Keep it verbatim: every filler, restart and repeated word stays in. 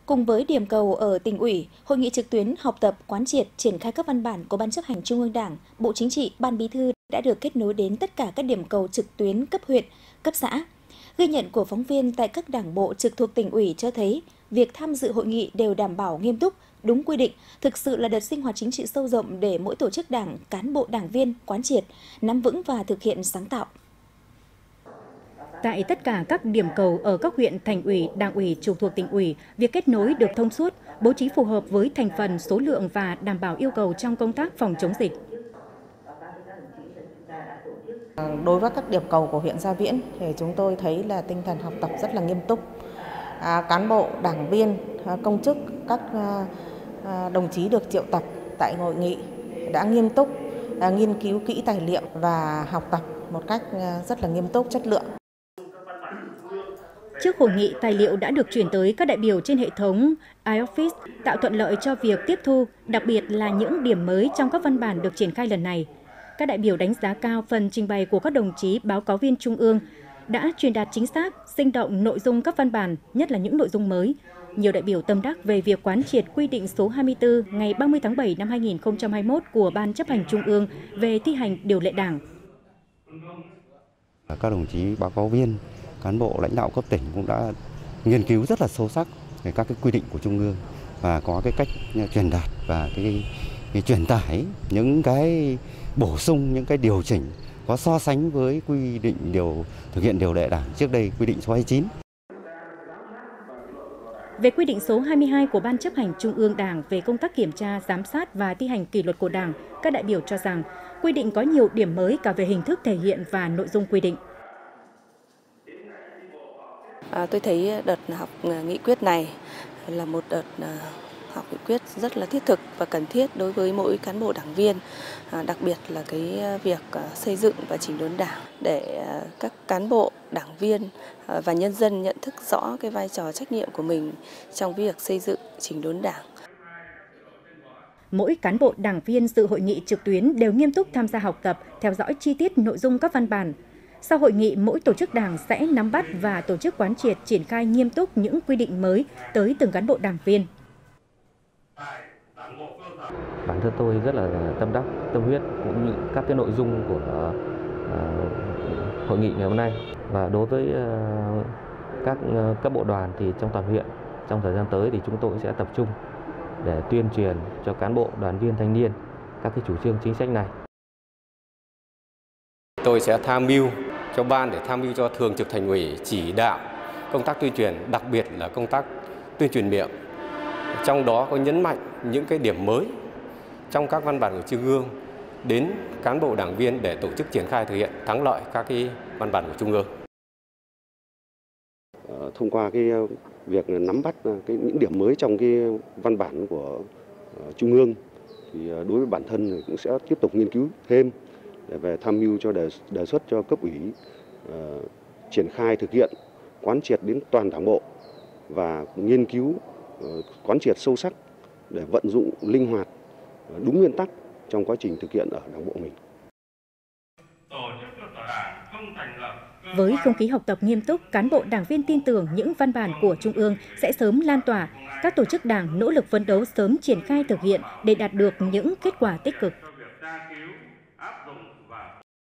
Cùng với điểm cầu ở tỉnh ủy, Hội nghị trực tuyến học tập, quán triệt, triển khai các văn bản của Ban chấp hành Trung ương Đảng, Bộ Chính trị, Ban Bí thư đã được kết nối đến tất cả các điểm cầu trực tuyến cấp huyện, cấp xã. Ghi nhận của phóng viên tại các đảng bộ trực thuộc tỉnh ủy cho thấy, việc tham dự hội nghị đều đảm bảo nghiêm túc, đúng quy định, thực sự là đợt sinh hoạt chính trị sâu rộng để mỗi tổ chức đảng, cán bộ đảng viên quán triệt, nắm vững và thực hiện sáng tạo. Tại tất cả các điểm cầu ở các huyện, thành ủy, đảng ủy trực thuộc tỉnh ủy, việc kết nối được thông suốt, bố trí phù hợp với thành phần, số lượng và đảm bảo yêu cầu trong công tác phòng chống dịch. Đối với các điểm cầu của huyện Gia Viễn thì chúng tôi thấy là tinh thần học tập rất là nghiêm túc. À, cán bộ, đảng viên, công chức, các à, đồng chí được triệu tập tại hội nghị đã nghiêm túc à, nghiên cứu kỹ tài liệu và học tập một cách rất là nghiêm túc, chất lượng. Trước hội nghị, tài liệu đã được chuyển tới các đại biểu trên hệ thống iOffice, tạo thuận lợi cho việc tiếp thu, đặc biệt là những điểm mới trong các văn bản được triển khai lần này. Các đại biểu đánh giá cao phần trình bày của các đồng chí báo cáo viên Trung ương đã truyền đạt chính xác, sinh động nội dung các văn bản, nhất là những nội dung mới. Nhiều đại biểu tâm đắc về việc quán triệt quy định số hai mươi tư ngày ba mươi tháng bảy năm hai nghìn không trăm hai mươi mốt của Ban chấp hành Trung ương về thi hành điều lệ Đảng. Các đồng chí báo cáo viên, cán bộ lãnh đạo cấp tỉnh cũng đã nghiên cứu rất là sâu sắc về các cái quy định của Trung ương và có cái cách truyền đạt và cái, cái truyền tải những cái bổ sung, những cái điều chỉnh có so sánh với quy định điều thực hiện điều lệ Đảng trước đây, quy định số hai mươi chín. Về quy định số hai mươi hai của Ban chấp hành Trung ương Đảng về công tác kiểm tra, giám sát và thi hành kỷ luật của Đảng, các đại biểu cho rằng quy định có nhiều điểm mới cả về hình thức thể hiện và nội dung quy định. À, tôi thấy đợt học nghị quyết này là một đợt học nghị quyết rất là thiết thực và cần thiết đối với mỗi cán bộ đảng viên, à, đặc biệt là cái việc xây dựng và chỉnh đốn Đảng để các cán bộ, đảng viên và nhân dân nhận thức rõ cái vai trò trách nhiệm của mình trong việc xây dựng chỉnh đốn Đảng. Mỗi cán bộ đảng viên dự hội nghị trực tuyến đều nghiêm túc tham gia học tập, theo dõi chi tiết nội dung các văn bản. Sau hội nghị, mỗi tổ chức đảng sẽ nắm bắt và tổ chức quán triệt triển khai nghiêm túc những quy định mới tới từng cán bộ đảng viên. Bản thân tôi rất là tâm đắc, tâm huyết cũng như các cái nội dung của uh, hội nghị ngày hôm nay. Và đối với uh, các uh, cấp bộ đoàn thì trong toàn huyện, trong thời gian tới thì chúng tôi sẽ tập trung để tuyên truyền cho cán bộ, đoàn viên, thanh niên các cái chủ trương chính sách này. Tôi sẽ tham mưu cho ban để tham mưu cho thường trực thành ủy chỉ đạo công tác tuyên truyền, đặc biệt là công tác tuyên truyền miệng. Trong đó có nhấn mạnh những cái điểm mới trong các văn bản của Trung ương đến cán bộ đảng viên để tổ chức triển khai thực hiện thắng lợi các cái văn bản của Trung ương. Thông qua cái việc nắm bắt cái những điểm mới trong cái văn bản của Trung ương thì đối với bản thân cũng sẽ tiếp tục nghiên cứu thêm để về tham mưu cho đề, đề xuất cho cấp ủy uh, triển khai thực hiện quán triệt đến toàn đảng bộ và nghiên cứu uh, quán triệt sâu sắc để vận dụng linh hoạt uh, đúng nguyên tắc trong quá trình thực hiện ở đảng bộ mình. Với không khí học tập nghiêm túc, cán bộ đảng viên tin tưởng những văn bản của Trung ương sẽ sớm lan tỏa, các tổ chức đảng nỗ lực phấn đấu sớm triển khai thực hiện để đạt được những kết quả tích cực.